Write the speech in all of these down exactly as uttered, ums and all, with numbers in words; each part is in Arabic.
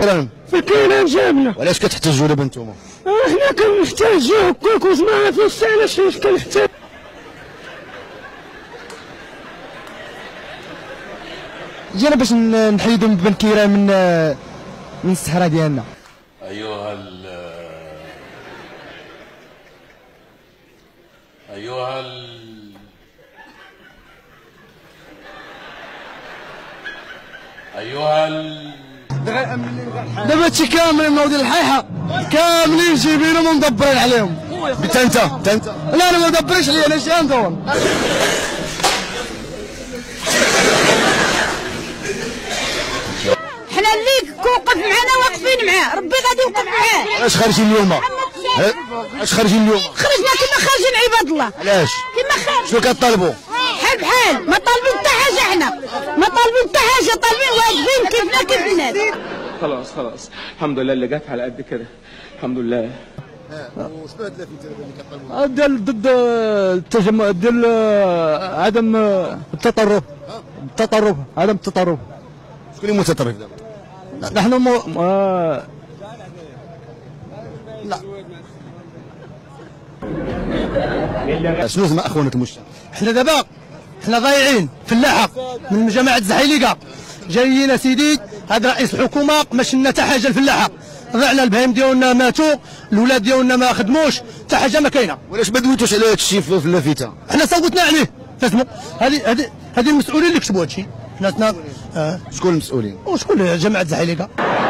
فكينا جابنا. وعلاش كتحتاجوا دابا نتوما؟ حنا كنحتاجوا هكاك واش ما عرفتش علاش واش كنحتاج. جينا باش نحيدوا بن كيران من من الصحراء ديالنا. ايها ال ايها ال ايها ال دابا هادشي كامل منوضين الحيحه كاملين جايبينهم ومدبرين عليهم. انت انت انت لا انا ما مدبرينش عليا، انا جاي ندور. حنا اللي كوقف معنا واقفين معاه، ربي غادي يوقف معاه. علاش خارجين اليوم؟ علاش خارجين اليوم؟ خرجنا كما خارجين عباد الله. علاش؟ كما خارج. شنو كطالبوا؟ بحال بحال، ما طالبين حتى حاجه حنا، ما طالبين حتى حاجه، طالبين واقفين كيفنا كيف الناس. خلاص خلاص الحمد لله اللي جات على قد كده الحمد لله. وشنو هاد اللافته اللي كطالبوا؟ ديال ضد التجمع، ديال عدم التطرف، التطرف، عدم التطرف. شكون اللي متطرف دابا؟ نحن مو... آه... لا شنو زعما اخوانك المجتمع؟ حنا دابا حنا ضايعين فلاحه من جماعه الزحيليقه، جايين اسيدي هذا رئيس الحكومه ما شلنا حتى حاجه الفلاحه، ضيعنا البهايم ديالنا ماتوا، الاولاد ديالنا ما خدموش، حتى حاجه ما كاينه. وعلاش ما دويتوش على هذا الشيء في اللافته؟ حنا صوتنا عليه، فهموا؟ هذه هذه هذه المسؤولين اللي كتبوا هذا الشيء. حنا آه. شكون المسؤولين؟ وشكون جماعه الزحيليقه؟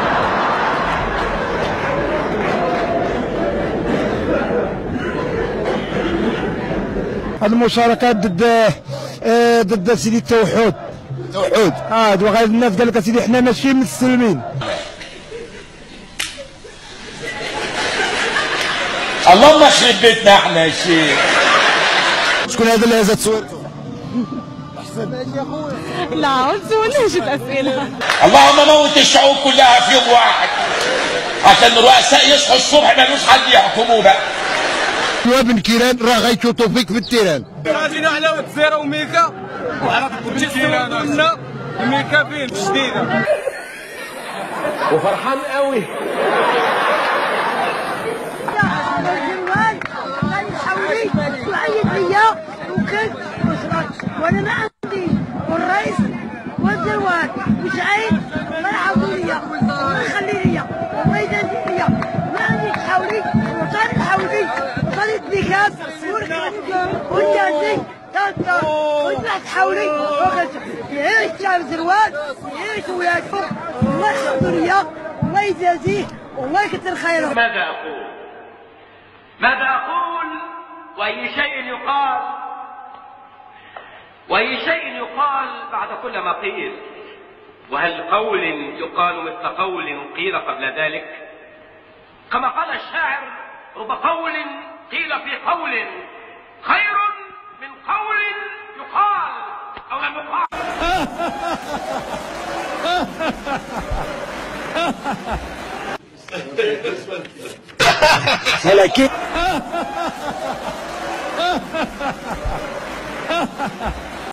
هذه المشاركات ضد آه ضد سيدي التوحد. توحد؟ اه دابا الناس قال لك سيدي حنا ماشي مستسلمين. اللهم يخرب بيتنا احنا يا شيخ. شكون هذا اللي هزت صورته؟ لا ما تسولنيش الاسئله. اللهم موت الشعوب كلها في يوم واحد عشان الرؤساء يصحوا الصبح ما لوش حد يحكموه بقى. بن كيران راه غيشوطوا فيك في التيران. غادينا على وتزيرة وميكا وعلى بن كيران قلنا ميكا فين جديده وفرحان قوي. وانا ما عندي والرئيس والزروان وسعيد الله يعاودوا ليا الله يخلي ليا الله يجازي ليا. ما عنديش حولي وطارق حولي وطارق نكاس والجازي تاتا وطلعت حولي يعيش شعب زروان يعيش ولاده الله يحفظوا ليا الله يجازيه والله يكثر خيره. ماذا أقول؟ ماذا أقول وأي شيء يقال وأي شيء يقال بعد كل ما قيل؟ وهل قول يقال مثل قول قيل قبل ذلك؟ كما قال الشاعر: رب قول قيل في قول خير من قول يقال أو لم يقال.